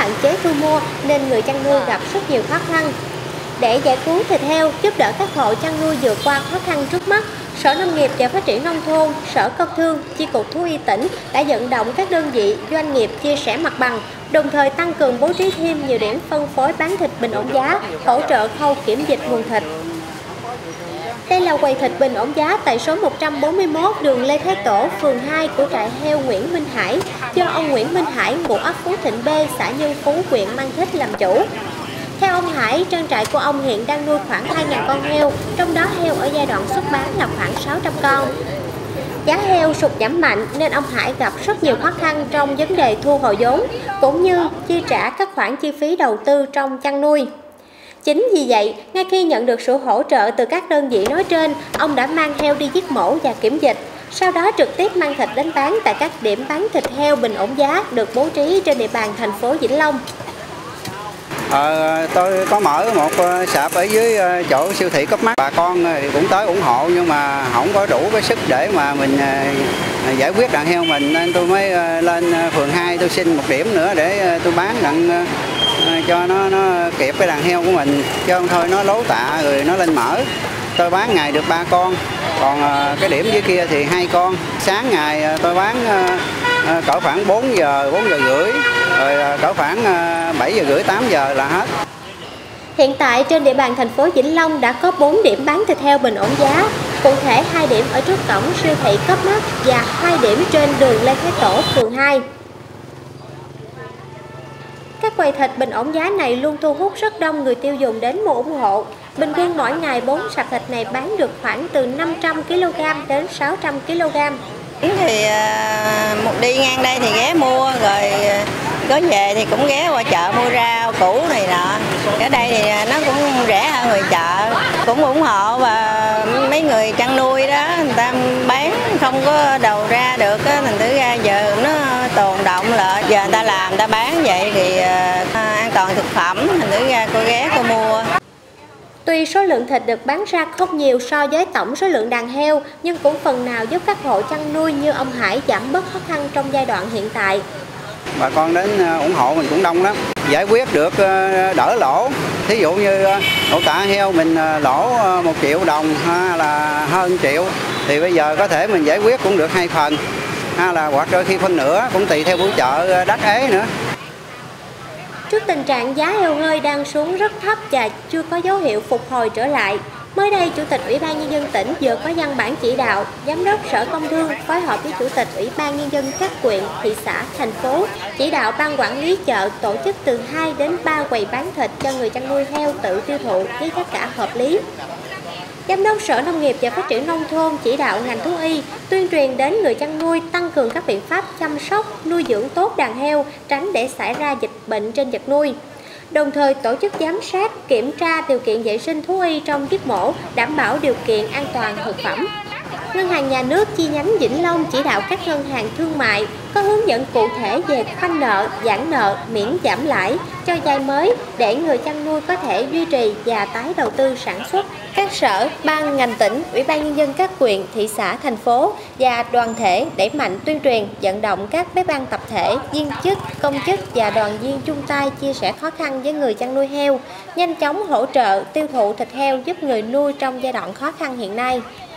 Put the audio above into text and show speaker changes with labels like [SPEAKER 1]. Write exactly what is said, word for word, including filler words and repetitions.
[SPEAKER 1] hạn chế thu mua nên người chăn nuôi gặp rất nhiều khó khăn. Để giải cứu thịt heo, giúp đỡ các hộ chăn nuôi vượt qua khó khăn trước mắt, Sở Nông nghiệp và Phát triển Nông thôn, Sở Công Thương, Chi cục Thú y tỉnh đã vận động các đơn vị, doanh nghiệp chia sẻ mặt bằng, đồng thời tăng cường bố trí thêm nhiều điểm phân phối bán thịt bình ổn giá, hỗ trợ khâu kiểm dịch nguồn thịt. Đây là quầy thịt bình ổn giá tại số một trăm bốn mươi mốt đường Lê Thái Tổ, phường hai của trại heo Nguyễn Minh Hải, do ông Nguyễn Minh Hải, ngụ ấp Phú Thịnh B, xã Nhân Phú, huyện Mang Thít làm chủ. Theo ông Hải, trang trại của ông hiện đang nuôi khoảng hai nghìn con heo, trong đó heo ở giai đoạn xuất bán là khoảng sáu trăm con. Giá heo sụt giảm mạnh nên ông Hải gặp rất nhiều khó khăn trong vấn đề thu hồi vốn, cũng như chi trả các khoản chi phí đầu tư trong chăn nuôi. Chính vì vậy, ngay khi nhận được sự hỗ trợ từ các đơn vị nói trên, ông đã mang heo đi giết mổ và kiểm dịch, sau đó trực tiếp mang thịt đến bán tại các điểm bán thịt heo bình ổn giá được bố trí trên địa bàn thành phố Vĩnh Long.
[SPEAKER 2] Ờ, tôi có mở một sạp ở dưới chỗ siêu thị Cấp Mắc. Bà con thì cũng tới ủng hộ nhưng mà không có đủ cái sức để mà mình giải quyết đàn heo mình, nên tôi mới lên phường hai tôi xin một điểm nữa để tôi bán đặng cho nó, nó kịp cái đàn heo của mình, chứ không thôi nó lố tạ rồi nó lên mỡ. Tôi bán ngày được ba con, còn cái điểm dưới kia thì hai con. Sáng ngày tôi bán cỡ khoảng bốn giờ, bốn giờ rưỡi, rồi cỡ khoảng bảy giờ rưỡi, tám giờ là hết.
[SPEAKER 1] Hiện tại trên địa bàn thành phố Vĩnh Long đã có bốn điểm bán thịt heo bình ổn giá, cụ thể hai điểm ở trước cổng siêu thị Cấp Mắc và hai điểm trên đường Lê Thái Tổ, phường hai. Các quầy thịt bình ổn giá này luôn thu hút rất đông người tiêu dùng đến mua ủng hộ. Bình quân mỗi ngày bốn sạp thịt này bán được khoảng từ năm trăm ki lô gam đến sáu trăm ki lô gam.
[SPEAKER 3] Thì một đi ngang đây thì ghé mua, rồi có về thì cũng ghé qua chợ mua rau củ này nọ. Ở đây thì nó cũng rẻ hơn người chợ, cũng ủng hộ, và mấy người chăn nuôi đó người ta bán không có đầu ra được á, thành thử ra giờ nó tồn động lại. Giờ người ta làm người ta bán vậy thì an toàn thực phẩm, thành thử ra cô ghé cô mua.
[SPEAKER 1] Tuy số lượng thịt được bán ra không nhiều so với tổng số lượng đàn heo, nhưng cũng phần nào giúp các hộ chăn nuôi như ông Hải giảm bớt khó khăn trong giai đoạn hiện tại.
[SPEAKER 2] Bà con đến ủng hộ mình cũng đông lắm, giải quyết được đỡ lỗ. Thí dụ như một tạ heo mình lỗ một triệu đồng hay là hơn triệu, thì bây giờ có thể mình giải quyết cũng được hai phần, hay là hoặc đôi khi phân nửa, cũng tùy theo buổi chợ đắt ế nữa.
[SPEAKER 1] Trước tình trạng giá heo hơi đang xuống rất thấp và chưa có dấu hiệu phục hồi trở lại, mới đây Chủ tịch Ủy ban Nhân dân tỉnh vừa có văn bản chỉ đạo Giám đốc Sở Công Thương phối hợp với Chủ tịch Ủy ban Nhân dân các huyện, thị xã, thành phố chỉ đạo ban quản lý chợ tổ chức từ hai đến ba quầy bán thịt cho người chăn nuôi heo tự tiêu thụ với giá cả hợp lý. Giám đốc Sở Nông nghiệp và Phát triển Nông thôn chỉ đạo ngành thú y tuyên truyền đến người chăn nuôi tăng cường các biện pháp chăm sóc, nuôi dưỡng tốt đàn heo, tránh để xảy ra dịch bệnh trên vật nuôi. Đồng thời tổ chức giám sát, kiểm tra điều kiện vệ sinh thú y trong giết mổ, đảm bảo điều kiện an toàn thực phẩm. Ngân hàng Nhà nước chi nhánh Vĩnh Long chỉ đạo các ngân hàng thương mại có hướng dẫn cụ thể về khoanh nợ, giãn nợ, miễn giảm lãi cho vay mới để người chăn nuôi có thể duy trì và tái đầu tư sản xuất. Các sở, ban, ngành tỉnh, Ủy ban Nhân dân các huyện, thị xã, thành phố và đoàn thể đẩy mạnh tuyên truyền, vận động các bếp ăn tập thể, viên chức, công chức và đoàn viên chung tay chia sẻ khó khăn với người chăn nuôi heo, nhanh chóng hỗ trợ tiêu thụ thịt heo giúp người nuôi trong giai đoạn khó khăn hiện nay.